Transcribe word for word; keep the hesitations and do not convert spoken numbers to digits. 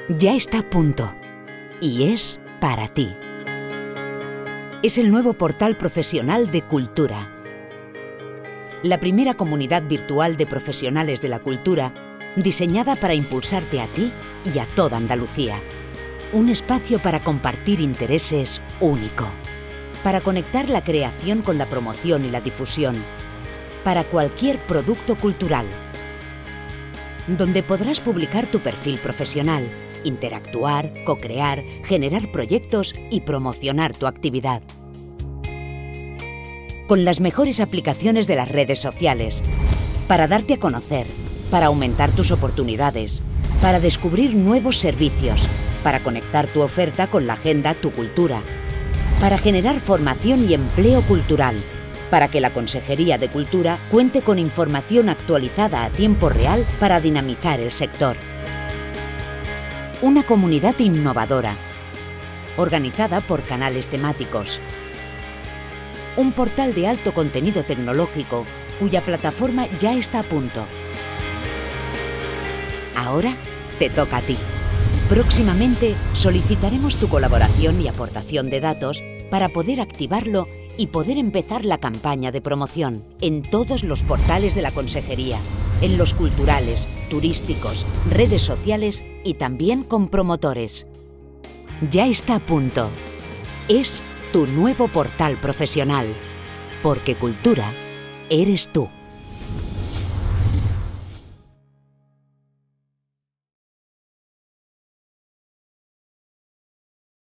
Ya está a punto y es para ti. Es el nuevo portal profesional de Cultura. La primera comunidad virtual de profesionales de la cultura diseñada para impulsarte a ti y a toda Andalucía. Un espacio para compartir intereses único. Para conectar la creación con la promoción y la difusión. Para cualquier producto cultural. Donde podrás publicar tu perfil profesional, interactuar, co-crear, generar proyectos y promocionar tu actividad. Con las mejores aplicaciones de las redes sociales, para darte a conocer, para aumentar tus oportunidades, para descubrir nuevos servicios, para conectar tu oferta con la agenda Tu Cultura, para generar formación y empleo cultural, para que la Consejería de Cultura cuente con información actualizada a tiempo real para dinamizar el sector. Una comunidad innovadora, organizada por canales temáticos. Un portal de alto contenido tecnológico cuya plataforma ya está a punto. Ahora te toca a ti. Próximamente solicitaremos tu colaboración y aportación de datos para poder activarlo y poder empezar la campaña de promoción en todos los portales de la Consejería, en los culturales, turísticos, redes sociales y también con promotores. Ya está a punto. Es tu nuevo portal profesional, porque cultura eres tú.